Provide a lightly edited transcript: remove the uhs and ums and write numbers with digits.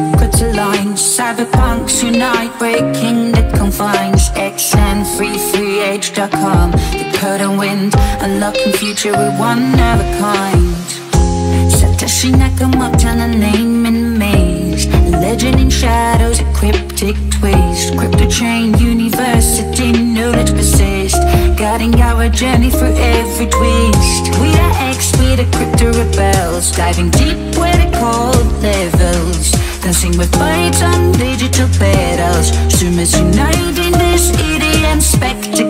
secrets align. Cypherpunks unite, breaking the confines. xn338.com, the code and wind, unlocking future with one of a kind. Satoshi Nakamoto, a name in maze, a legend in shadows, a cryptic twist. Crypto chain university, knowledge persist, guiding our journey through every twist. We are X, we the crypto rebels, diving deep where the cold levels, dancing with bytes on digital petals. Zoomers unite in this EDM spectacle.